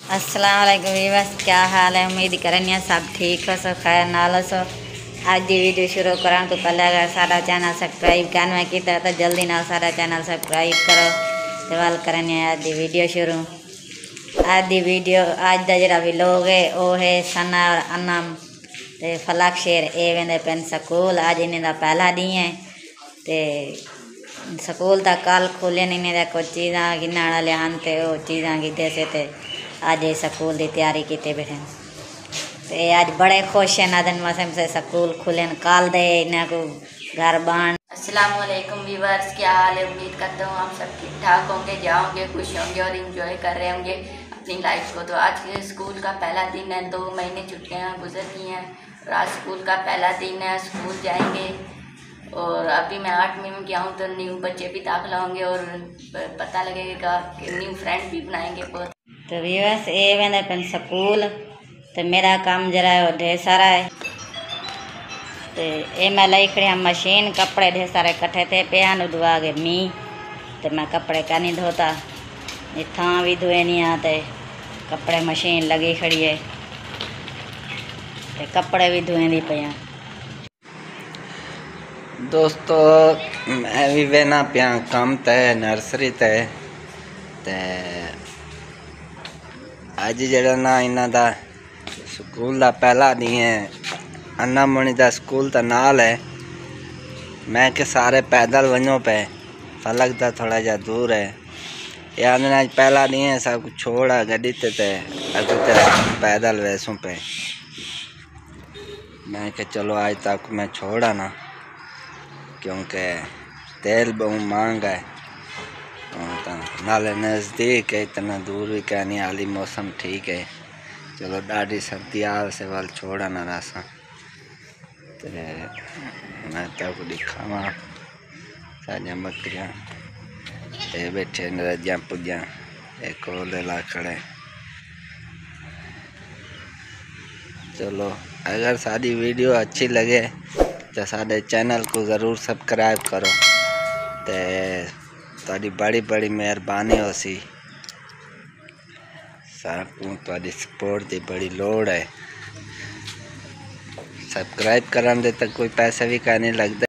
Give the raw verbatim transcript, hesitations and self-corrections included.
अस्सलाम वालेकुम वीवर्स, क्या हाल है। उम्मीद करनी सब ठीक हो, सो खैर नाल सो। आज की वीडियो शुरू करा तो पहले अगर सारा चैनल सब्सक्राइब करना किया तो जल्दी ना सारा चैनल सब्सक्राइब करो। तो वाल करनी आज की वीडियो शुरू। आज की वीडियो आज का जरा व्लॉग है वह है सना और अनम ते फलक शेर ए वेंदे पेन स्कूल। आज इन्हें का पहला दिन है ते स्कूल का कल खुले इन्हें कुछ चीज़ा गिनने वाले आन ते वो चीज़ा गिदे से ते आज स्कूल की तैयारी की बैठे ते आज बड़े खुश हैं। नदन मौसम से स्कूल खुले कल दे इन्हें को घर बान। अस्सलाम वालेकुम व्यूअर्स, क्या हाल है। उम्मीद करता हूँ आप सब ठीक ठाक होंगे, जाओगे खुश होंगे और इंजॉय कर रहे होंगे अपनी लाइफ को। तो आज के स्कूल का पहला दिन है, दो महीने छुट्टियाँ गुजर गई हैं और आज स्कूल का पहला दिन है। स्कूल जाएंगे और अभी मैं आठवीं में गया हूँ तो न्यू बच्चे भी दाखिला होंगे और पता लगेगा कि न्यू फ्रेंड भी बनाएंगे बहुत। तो व्यूअर्स ये वेंदे पेन स्कूल तो मेरा काम जरा ढेर सारा है तो ये मैं लाई खड़ी मशीन कपड़े ढेर सारे कट्ठे थे पियान धुआ गए मी तो मैं कपड़े का नहीं धोता ये थां भी धोए नहीं आते। कपड़े मशीन लगी खड़ी है तो कपड़े भी धोए नहीं पिया। दोस्तों मैं भी वेना पिया काम ते नर्सरी ते ते अज जड़ा ना इन्हां दा स्कूल का पहला दिन है। अन्ना मणि का स्कूल तो नाल है। मैं के सारे पैदल वनो पे फलक दा थोड़ा जा दूर है। यार आज पहला दिन है, सब कुछ छोड़ा गड्डी ते ते अगर ते पैदल वैसों पे मैं के चलो आज तक मैं छोड़ा ना क्योंकि तेल बहुत महंगा है नाले नज़दीक है, इतना दूर भी क्या नहीं। हाली मौसम ठीक है, चलो डाढ़ी सर्दी आ से वाल छोड़ा ना रासा तो मैं तक दिखावा सारिया बकरियाँ ये बैठे नरजियाँ पुजियाँ एक ला खड़े। चलो अगर सारी वीडियो अच्छी लगे तो साढ़े चैनल को ज़रूर सब्सक्राइब करो तो तारी बड़ी बड़ी मेहरबानी हो सी। साकू तारी सपोर्ट की बड़ी लोड़ है। सब्सक्राइब करने दे तक कोई पैसा भी का नहीं लगता।